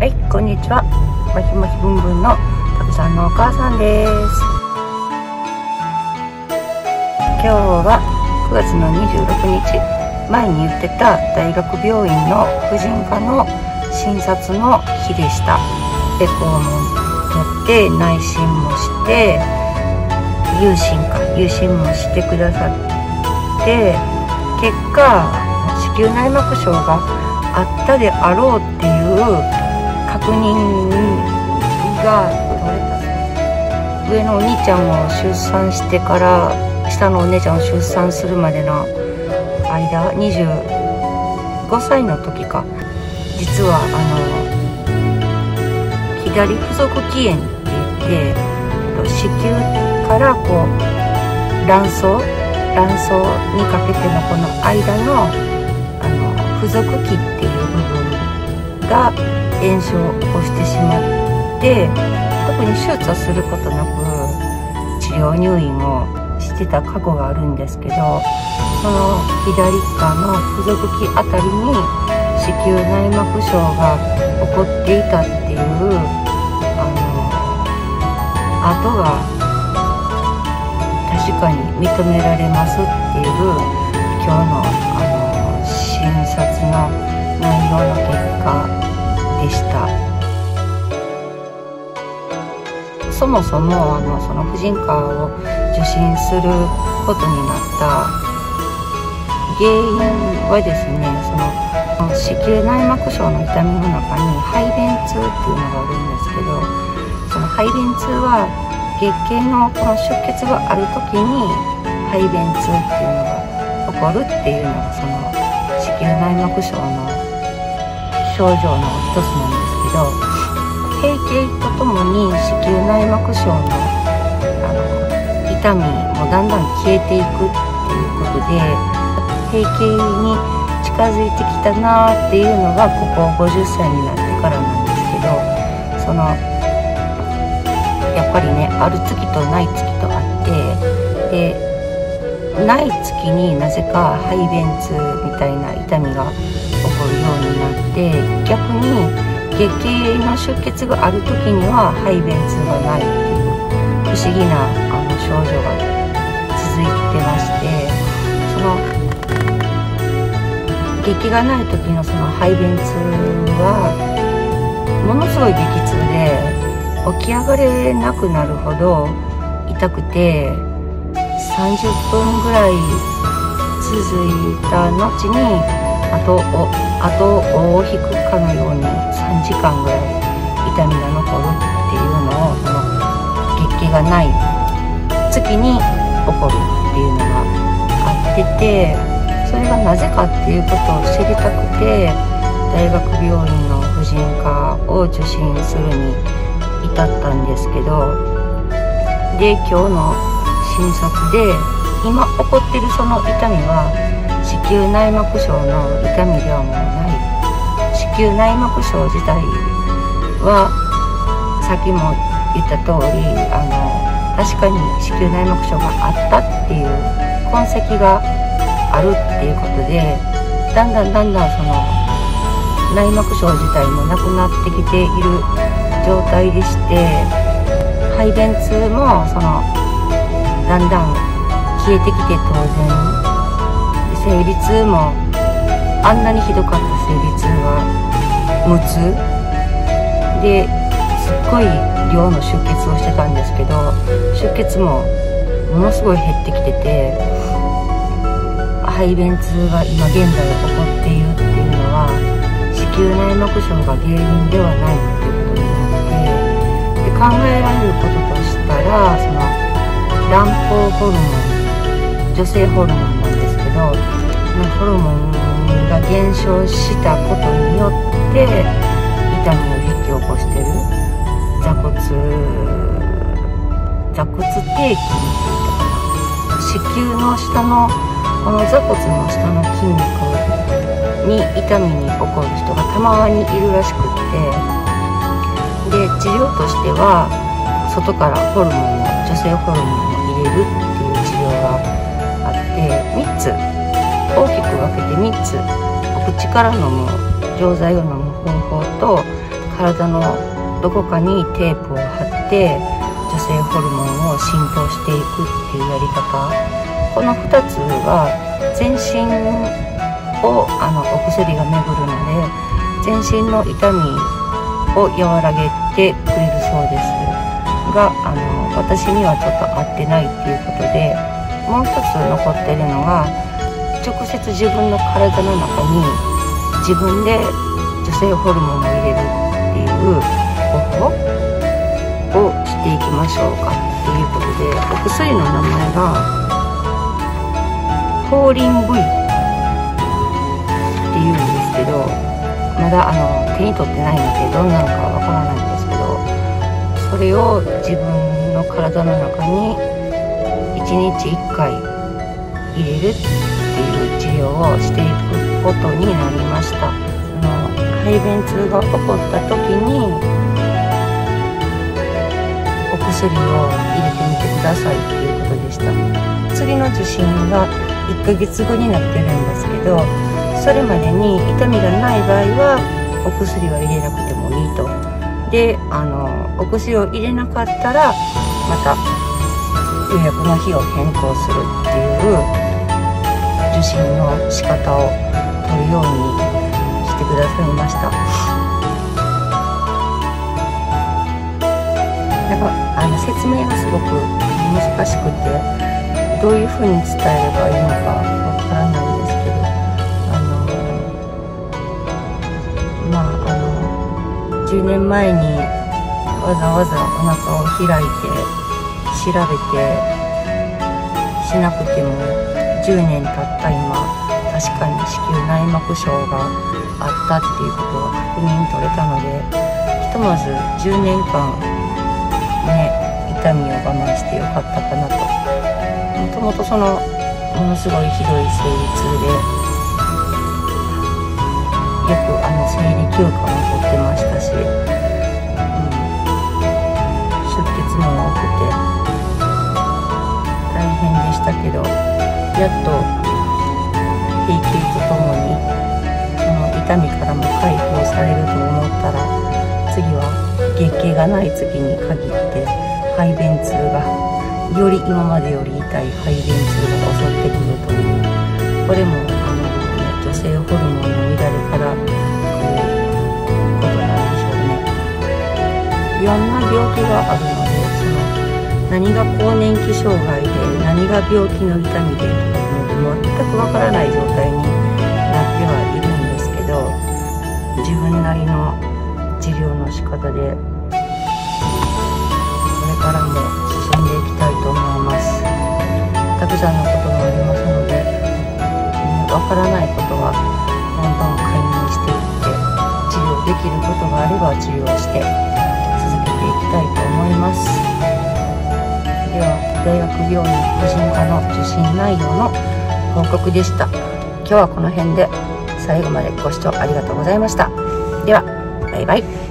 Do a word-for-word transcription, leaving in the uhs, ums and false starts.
はい、こんにちは。まひまひぶんぶんのたくさんのお母さんです。今日はくがつのにじゅうろくにち、前に言ってた大学病院の婦人科の診察の日でした。エコーも取って内診もして有診か有診もしてくださって、結果子宮内膜症があったであろうっていう確認が取れたそうです。上のお兄ちゃんを出産してから下のお姉ちゃんを出産するまでの間、にじゅうごさいの時か、実はあの左付属期炎って言って、子宮からこう卵巣卵巣にかけてのこの間のあの付属器っていう部分が炎症を起こしてしまって、特に手術をすることなく治療入院をしてた過去があるんですけど、その左側の付属器あたりに子宮内膜症が起こっていたっていうあの跡が確かに認められますっていう今日のあの診察の内容の結果でした。そもそもあのその婦人科を受診することになった原因はですね、その子宮内膜症の痛みの中に排便痛っていうのがあるんですけど、その排便痛は月経のこの出血がある時に排便痛っていうのが起こるっていうのがその子宮内膜症の症状の一つなんですけど、閉経とともに子宮内膜症の、あの痛みもだんだん消えていくっていうことで、閉経に近づいてきたなーっていうのがここごじゅっさいになってからなんですけど、そのやっぱりね、ある月とない月とあって、でない月になぜか排便痛みたいな痛みが起こるようになって、逆に月経の出血がある時には排便痛がないっていう不思議なあの症状が続いてまして、その月経がない時のその排便痛はものすごい激痛で、起き上がれなくなるほど痛くて、さんじゅっぷんぐらい続いた後に後を後を引くかのようにさんじかんぐらい痛みが残るっていうのを、その月経がない月に起こるっていうのがあってて、それがなぜかっていうことを知りたくて大学病院の婦人科を受診するに至ったんですけど、で今日の診察で今起こってるその痛みは子宮内膜症の痛みではもうない。子宮内膜症自体はさっきも言った通り、あの確かに子宮内膜症があったっていう痕跡があるっていうことで、だんだんだんだんその内膜症自体もなくなってきている状態でして、排便痛もそのだんだん消えてきて、当然生理痛もあんなにひどかった生理痛は無痛ですっごい量の出血をしてたんですけど、出血もものすごい減ってきてて、排便痛が今現在起こっているっていうのは子宮内膜症が原因ではないっていうことになって、で考えられることとしたら、その卵胞ホルモン、女性ホルモンなんですけど、そのホルモンが減少したことによって痛みを引き起こしてる座骨座骨底筋って言ったかな、子宮の下のこの座骨の下の筋肉に痛みに起こる人がたまにいるらしくって、で治療としては外からホルモンを女性ホルモンを入れるっていう治療があって、みっつ大きく分けてみっつ、お口から飲む錠剤を飲む方法と、 体のどこかにテープを貼って女性ホルモンを浸透していくっていうやり方、このふたつは全身をあのお薬が巡るので全身の痛みを和らげてくれるそうですが、あの私にはちょっと合ってないっていうことで、もう一つ残ってるのが直接自分の体の中に自分で女性ホルモンを入れるっていう方法をしていきましょうかっていうことで、お薬の名前がフォーリン V っていうんですけど、まだあの手に取ってないのでどんなのかわからないんですけど、それを自分の体の中にいちにちいっかい入れるっていう治療をしていくことになりました。その排便痛が起こった時にお薬を入れてみてくださいっていうことでした。次の受診がいっかげつごになってるんですけど、それまでに痛みがない場合はお薬は入れなくてもいいと。で、あのお薬を入れなかったらまた予約の日を変更するっていう受診の仕方を取るようにしてくださいました。なんかあの説明がすごく難しくて、どういうふうに伝えればいいのかわからないんですけど、あのまああのじゅうねんまえにわざわざお腹を開いて調べてしなくてもじゅうねん経った今、確かに子宮内膜症があったっていうことが確認取れたので、ひとまずじゅうねんかんね痛みを我慢してよかったかなと。もともとそのものすごいひどい生理痛でよくあの生理休暇も取ってましたし、うん、出血も多くて大変でしたけど、やっと閉経とともにその痛みからも解放されると思ったら、次は月経がない月に限って排便痛がより今までより痛い排便痛が襲ってくるという、これもあの、ね、女性ホルモンの乱れから来ることなんでしょうね。いろんな病気があるので、その何が更年期障害で何が病気の痛みでとかも全くわからない状態になってはいるんですけど、自分なりの治療の仕方でこれからも進んでいきたいと思います。たくさんのことがありますので、わからないことはどんどん解明していって、治療できることがあれば治療して続けていきたいと思います。では、大学病院婦人科の受診内容の報告でした。今日はこの辺で最後までご視聴ありがとうございました。では、バイバイ。